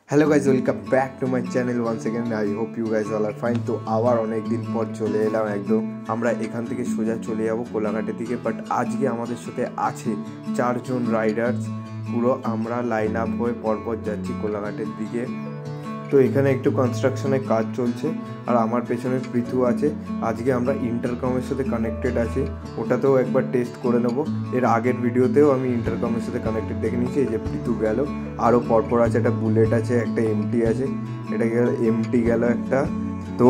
Hello guys, welcome back to my channel once again. I hope you guys all are fine. তো আবার অনেক দিন পর চলে এলাম একদম। আমরা এখান থেকে সোজা চলে যাবো কোলাঘাটের দিকে, বাট আজকে আমাদের সাথে আছে 4 জন রাইডার্স। পুরো আমরা লাইন আপ হয়ে পরপর যাচ্ছি কোলাঘাটের দিকে। তো এখানে একটু কনস্ট্রাকশনের কাজ চলছে, আর আমার পেছনে পৃথু আছে। আজকে আমরা ইন্টারকমের সাথে কানেক্টেড আছি, ওটাতেও একবার টেস্ট করে নেবো। এর আগের ভিডিওতেও আমি ইন্টারকমের সাথে কানেক্টেড দেখে নিয়েছি। এই যে পৃথু গেল, আরও পরপর আছে, একটা বুলেট আছে, একটা এমটি আছে, এটা গেল এমটি গেল একটা। তো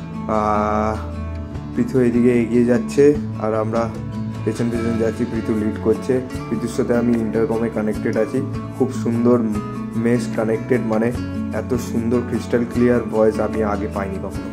পৃথু এদিকে এগিয়ে যাচ্ছে আর আমরা পেছন পেছন যাচ্ছি। পৃথু লিড করছে, পৃথুর সাথে আমি ইন্টারকমে কানেক্টেড আছি। খুব সুন্দর মেশ কানেক্টেড, মানে এত সুন্দর ক্রিস্টাল ক্লিয়ার ভয়েস আমি আগে পাইনি কখনো।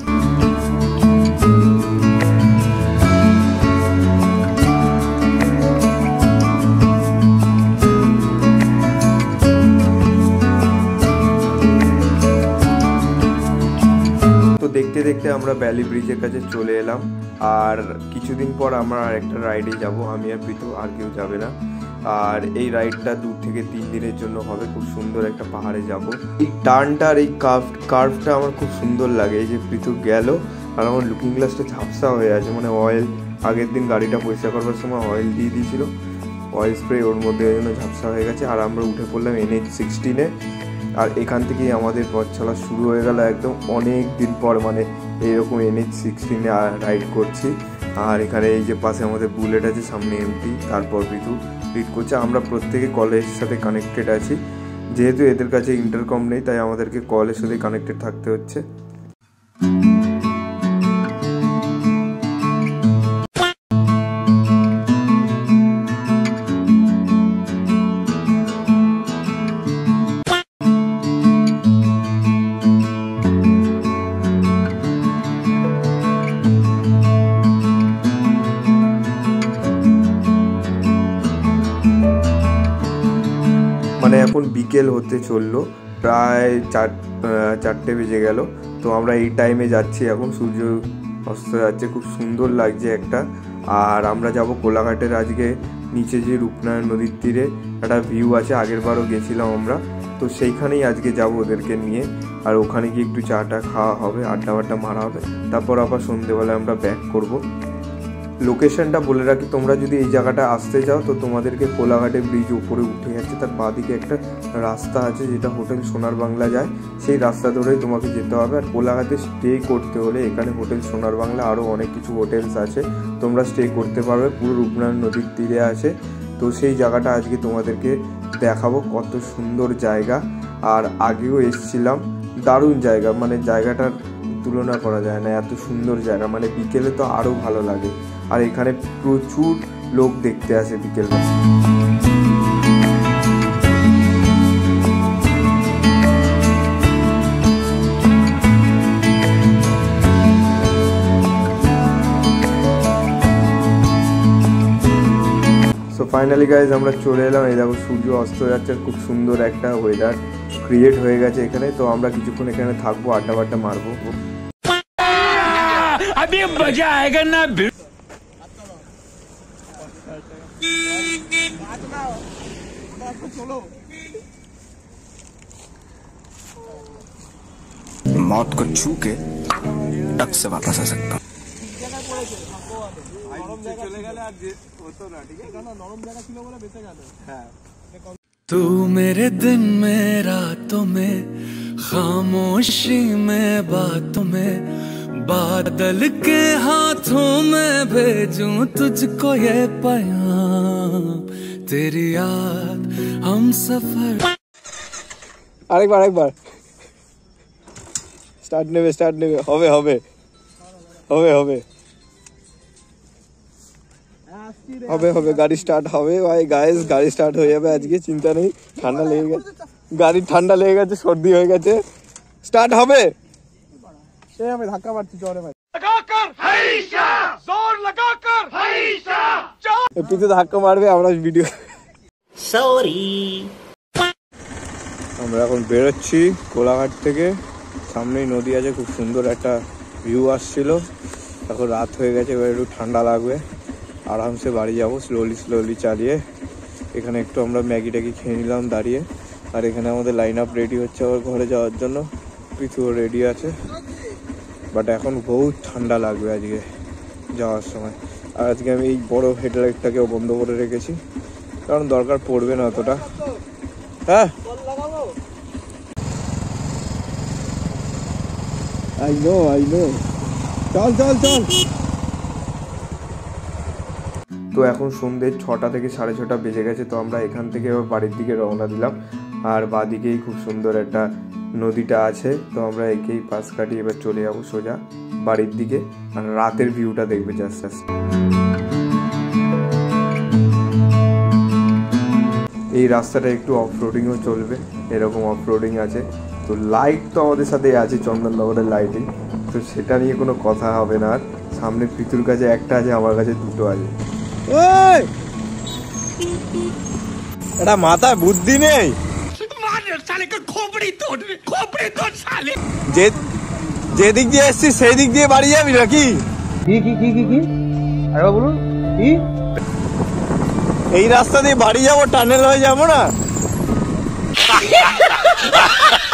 তো দেখতে দেখতে আমরা ভ্যালি ব্রিজের কাছে চলে এলাম, আর কিছুদিন পর আমরা আরেকটা রাইডে যাব। আমি আর পৃথু, আর কেউ যাবে না। আর এই রাইডটা 2 থেকে 3 দিনের জন্য হবে। খুব সুন্দর একটা পাহাড়ে যাব। এই টার্নটা আর এই কার্ভটা আমার খুব সুন্দর লাগে। এই যে পৃথু গেল, আর আমার লুকিং গ্লাসটা ঝাপসা হয়ে আছে, মানে অয়েল আগের দিন গাড়িটা পরিষ্কার করবার সময় অয়েল দিয়ে দিয়েছিল, অয়েল স্প্রে ওর মধ্যে জন্য ঝাপসা হয়ে গেছে। আর আমরা উঠে পড়লাম NH16-এ, আর এখান থেকেই আমাদের পথ চলা শুরু হয়ে গেল একদম অনেক দিন পর, মানে এইরকম NH16-এ রাইড করছি। আর এখানে এই যে পাশে আমাদের বুলেট আছে, সামনে এমটি, তারপর পৃথু লিড করছে। আমরা প্রত্যেকে কলের সাথে কানেক্টেড আছি। যেহেতু এদের কাছে ইন্টারকম নেই, তাই আমাদেরকে কলের সাথে কানেক্টেড থাকতে হচ্ছে। মানে এখন বিকেল হতে চললো, প্রায় 4টে বেজে গেল। তো আমরা এই টাইমে যাচ্ছি, এখন সূর্য অস্ত যাচ্ছে, খুব সুন্দর লাগছে একটা। আর আমরা যাব কোলাঘাটের। আজকে নিচে যে রূপনারায়ণ নদীর তীরে একটা ভিউ আছে, আগের বারও গেছিলাম আমরা, তো সেইখানেই আজকে যাব ওদেরকে নিয়ে। আর ওখানে গিয়ে একটু চাটা খাওয়া হবে, আড্ডা মারা হবে, তারপর আবার সন্ধ্যেবেলায় আমরা ব্যাক করব। লোকেশনটা বলে রাখি, তোমরা যদি এই জায়গাটা আসতে চাও তো তোমাদেরকে কোলাঘাটে ব্রিজ উপরে উঠে যাচ্ছে, তার বাঁদিকে একটা রাস্তা আছে যেটা হোটেল সোনার বাংলা যায়, সেই রাস্তা ধরেই তোমাকে যেতে হবে। আর কোলাঘাটে স্টে করতে হলে এখানে হোটেল সোনার বাংলা আরও অনেক কিছু হোটেলস আছে, তোমরা স্টে করতে পারবে, পুরো রূপনারায়ণ নদীর তীরে আছে। তো সেই জায়গাটা আজকে তোমাদেরকে দেখাবো, কত সুন্দর জায়গা। আর আগেও এসেছিলাম, দারুণ জায়গা, মানে জায়গাটার তুলনা করা যায় না, এত সুন্দর জায়গা। মানে বিকেলে তো আরও ভালো লাগে। আর এখানে প্রচুর লোক দেখতে আসে বিকেলবেলা। সো ফাইনালি গাইজ আমরা চলে এলাম। এই দেখো সূর্য অস্ত যাচ্ছে, খুব সুন্দর একটা ওয়েদার ক্রিয়েট হয়ে গেছে এখানে। তো আমরা কিছুক্ষণ এখানে থাকবো, আড্ডা মারবো। मौत को छू के टक से वापस आ सकता हूँ। तू मेरे दिन में रातों में खामोशी में बातों में बादल के हाथों में भेजूं तुझको ये पैगाम तेरी याद हम सफर। আরেকবার স্টার্ট নেবে হবে গাড়ি স্টার্ট হবে ভাই। গাইস গাড়ি স্টার্ট হয়ে যাবে আজকে, চিন্তা নেই। ঠান্ডা লেগে গেছে, গাড়ির ঠান্ডা লেগে গেছে, সর্দি হয়ে গেছে, স্টার্ট হবে। আমি ধাক্কা মারছি চরে ভাই, পিছু ধাক্কা মারবে, আমরা ভিডিও। আমরা এখন বেরোচ্ছি কোলাঘাট থেকে। সামনেই নদী আছে, খুব সুন্দর একটা ভিউ আসছিল। এখন রাত হয়ে গেছে, এবার একটু ঠান্ডা লাগবে, আরামসে বাড়ি যাবো স্লোলি চালিয়ে। এখানে একটু আমরা ম্যাগি ট্যাগি খেয়ে নিলাম দাঁড়িয়ে, আর এখানে আমাদের লাইন আপ রেডি হচ্ছে আবার ঘরে যাওয়ার জন্য। পিছুও রেডি আছে, বাট এখন বহুত ঠান্ডা লাগবে আজকে যাওয়ার সময়। আর আজকে আমি এই বড় হেডলাইটটাকেও বন্ধ করে রেখেছি, কারণ দরকার পড়বে না অতটা। হ্যাঁ আই নো চল চল চল। তো এখন সন্ধ্যে 6টা থেকে 6:30 বেজে গেছে। তো আমরা এখান থেকে এবার বাড়ির দিকে রওনা দিলাম। আর বাদিকেই খুব সুন্দর একটা নদীটা আছে, তো আমরা একেই পাশ কাটিয়ে এবার চলে যাবো সোজা বাড়ির দিকে। আর রাতের ভিউটা দেখবে জাস্ট জাস্ট। এই রাস্তাটা একটু অফ রোডিংও চলবে, এরকম অফ রোডিং আছে। তো লাইট তো আমাদের সাথে আছে, চন্দননগরের লাইটিং, তো সেটা নিয়ে কোনো কথা হবে না। আর সামনে পিতুর কাছে একটা আছে, আমার কাছে দুটো আছে। এটা মাথায় বুদ্ধি নেই, যেদিক দিয়ে এসছি সেই দিক দিয়ে বাড়ি যাবি নাকি? কি আরে বলুন কি? এই রাস্তা দিয়ে বাড়ি যাবো, টানেল হয়ে যাবো না?